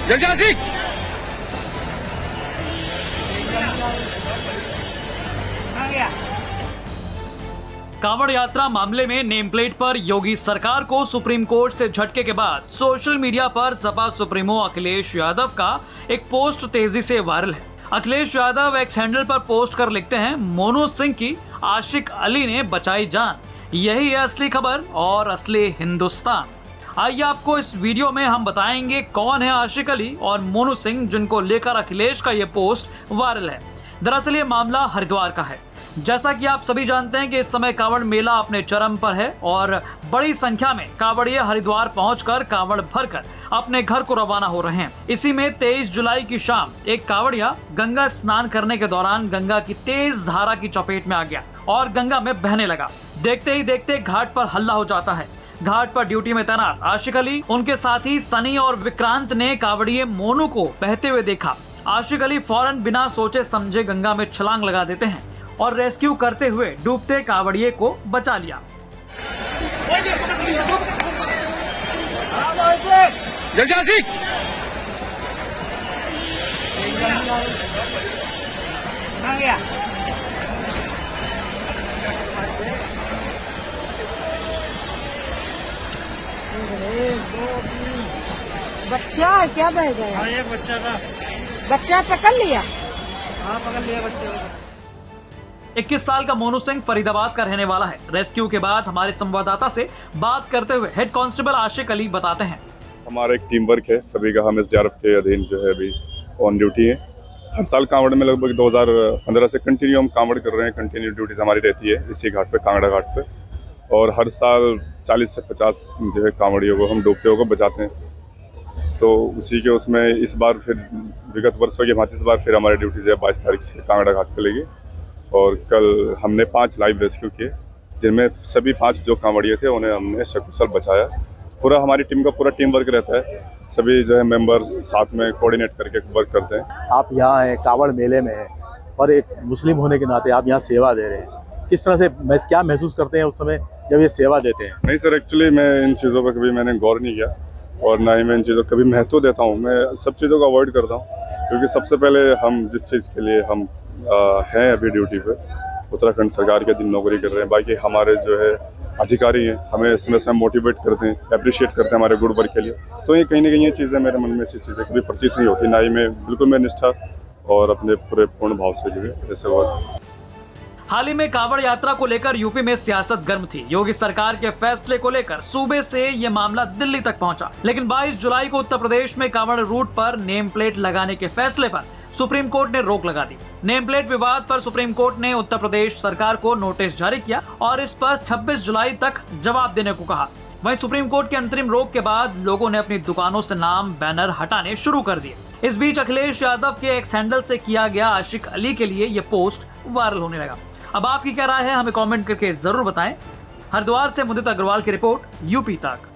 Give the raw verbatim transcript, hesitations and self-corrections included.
कांवड़ यात्रा मामले में नेम प्लेट पर योगी सरकार को सुप्रीम कोर्ट से झटके के बाद सोशल मीडिया पर सपा सुप्रीमो अखिलेश यादव का एक पोस्ट तेजी से वायरल है। अखिलेश यादव एक्स हैंडल पर पोस्ट कर लिखते हैं, मोनू सिंह की आशिक अली ने बचाई जान, यही है असली खबर और असली हिंदुस्तान। आइए आपको इस वीडियो में हम बताएंगे कौन है आशिक अली और मोनू सिंह जिनको लेकर अखिलेश का ये पोस्ट वायरल है। दरअसल ये मामला हरिद्वार का है। जैसा कि आप सभी जानते हैं कि इस समय कांवड़ मेला अपने चरम पर है और बड़ी संख्या में कांवड़िए हरिद्वार पहुंचकर कांवड़ भरकर अपने घर को रवाना हो रहे हैं। इसी में तेईस जुलाई की शाम एक कांवड़िया गंगा स्नान करने के दौरान गंगा की तेज धारा की चपेट में आ गया और गंगा में बहने लगा। देखते ही देखते घाट पर हल्ला हो जाता है। घाट पर ड्यूटी में तैनात आशिक अली, उनके साथी सनी और विक्रांत ने कांवड़िए मोनू को बहते हुए देखा। आशिक अली फौरन बिना सोचे समझे गंगा में छलांग लगा देते हैं और रेस्क्यू करते हुए डूबते कांवड़िए को बचा लिया। बच्चा है क्या बह गया? हाँ, एक बच्चा का बच्चा पकड़ लिया। हाँ, पकड़ लिया बच्चे को। इक्कीस साल का मोनू सिंह फरीदाबाद का रहने वाला है। रेस्क्यू के बाद हमारे संवाददाता से बात करते हुए हेड कांस्टेबल आशिक अली बताते हैं, हमारा एक टीम वर्क है, सभी का हम एस डी आर एफ के अधीन जो है अभी ऑन ड्यूटी है। हर साल कांवड़ में लगभग दो हज़ार पंद्रह से कंटिन्यू हम कांवड़ कर रहे हैं। कंटिन्यू ड्यूटीज हमारी रहती है इसी घाट पे, कांगड़ा घाट पे, और हर साल चालीस से पचास जो है कांवड़ियों को हम डूबते हुए बचाते हैं। तो उसी के उसमें इस बार फिर विगत वर्षों की भांति इस बार फिर हमारी ड्यूटी जो है बाईस तारीख से कांगड़ा घाट पे लगी और कल हमने पांच लाइव रेस्क्यू किए, जिनमें सभी पांच जो कांवड़िए थे उन्हें हमने सकुशल बचाया। पूरा हमारी टीम का पूरा टीम वर्क रहता है, सभी जो है मेंबर्स साथ में कोऑर्डिनेट करके वर्क करते हैं। आप यहाँ हैं, कांवड़ मेले में हैं और एक मुस्लिम होने के नाते आप यहाँ सेवा दे रहे हैं, किस तरह से क्या महसूस करते हैं उस समय जब ये सेवा देते हैं? नहीं सर, एक्चुअली मैं इन चीज़ों पर कभी मैंने गौर नहीं किया और ना ही मैं इन चीज़ों को कभी महत्व देता हूँ। मैं सब चीज़ों को अवॉइड करता हूँ क्योंकि सबसे पहले हम जिस चीज़ के लिए हम आ, हैं अभी ड्यूटी पे, उत्तराखंड सरकार के अधीन नौकरी कर रहे हैं, बाकी हमारे जो है अधिकारी हैं हमें इसमें इसमें मोटिवेट करते हैं, अप्रिशिएट करते हैं हमारे गुड वर्क के लिए। तो ये कहीं ना कहीं ये चीज़ें मेरे मन में ऐसी चीज़ें कभी प्रतीत नहीं होती, ना ही मैं बिल्कुल मैं निष्ठा और अपने पूरे पूर्ण भाव से जो है ऐसे हुआ। हाल ही में कांवड़ यात्रा को लेकर यूपी में सियासत गर्म थी। योगी सरकार के फैसले को लेकर सूबे से ये मामला दिल्ली तक पहुंचा, लेकिन बाईस जुलाई को उत्तर प्रदेश में कांवड़ रूट पर नेम प्लेट लगाने के फैसले पर सुप्रीम कोर्ट ने रोक लगा दी। नेम प्लेट विवाद पर सुप्रीम कोर्ट ने उत्तर प्रदेश सरकार को नोटिस जारी किया और इस पर छब्बीस जुलाई तक जवाब देने को कहा। वहीं सुप्रीम कोर्ट के अंतरिम रोक के बाद लोगों ने अपनी दुकानों से नाम बैनर हटाने शुरू कर दिए। इस बीच अखिलेश यादव के एक्स हैंडल से किया गया आशिक अली के लिए ये पोस्ट वायरल होने लगा। अब आपकी क्या राय है, हमें कमेंट करके जरूर बताएं। हरिद्वार से मुदित अग्रवाल की रिपोर्ट, यूपी तक।